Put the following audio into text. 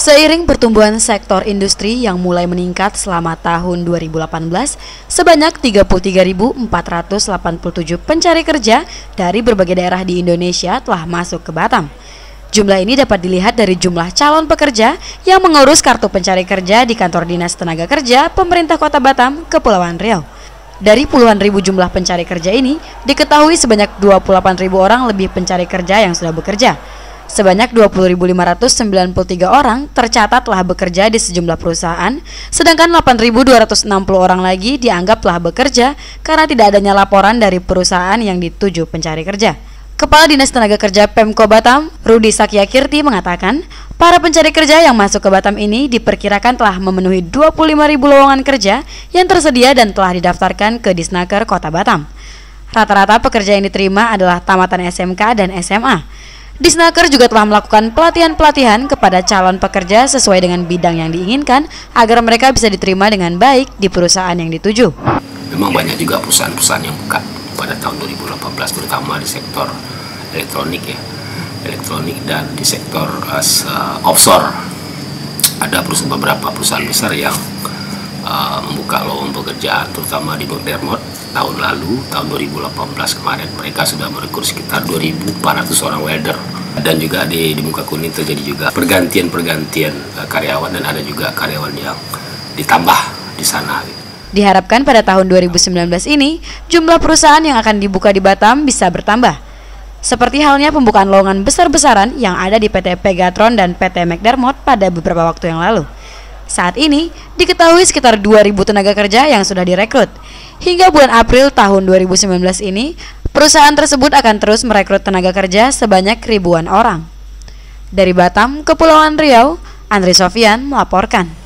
Seiring pertumbuhan sektor industri yang mulai meningkat selama tahun 2018, sebanyak 33.487 pencari kerja dari berbagai daerah di Indonesia telah masuk ke Batam. Jumlah ini dapat dilihat dari jumlah calon pekerja yang mengurus kartu pencari kerja di kantor Dinas Tenaga Kerja Pemerintah Kota Batam, Kepulauan Riau. Dari puluhan ribu jumlah pencari kerja ini, diketahui sebanyak 28.000 orang lebih pencari kerja yang sudah bekerja. Sebanyak 20.593 orang tercatat telah bekerja di sejumlah perusahaan, sedangkan 8.260 orang lagi dianggap telah bekerja karena tidak adanya laporan dari perusahaan yang dituju pencari kerja. Kepala Dinas Tenaga Kerja Pemko Batam, Rudi Sakyakirti mengatakan, para pencari kerja yang masuk ke Batam ini diperkirakan telah memenuhi 25.000 lowongan kerja yang tersedia dan telah didaftarkan ke Disnaker Kota Batam. Rata-rata pekerja yang diterima adalah tamatan SMK dan SMA. Disnaker juga telah melakukan pelatihan-pelatihan kepada calon pekerja sesuai dengan bidang yang diinginkan agar mereka bisa diterima dengan baik di perusahaan yang dituju. Memang banyak juga perusahaan-perusahaan yang buka pada tahun 2018, terutama di sektor elektronik elektronik dan di sektor offshore. Ada beberapa perusahaan besar yang membuka lowongan pekerjaan, terutama di Dermot tahun lalu, tahun 2018 kemarin mereka sudah merekrut sekitar 2.400 orang welder, dan juga di Muka Kuning terjadi juga pergantian karyawan, dan ada juga karyawan yang ditambah di sana. Diharapkan pada tahun 2019 ini jumlah perusahaan yang akan dibuka di Batam bisa bertambah. Seperti halnya pembukaan lowongan besar-besaran yang ada di PT Pegatron dan PT McDermott pada beberapa waktu yang lalu. Saat ini diketahui sekitar 2.000 tenaga kerja yang sudah direkrut. Hingga bulan April tahun 2019 ini, perusahaan tersebut akan terus merekrut tenaga kerja sebanyak ribuan orang. Dari Batam, Kepulauan Riau, Andri Sofyan melaporkan.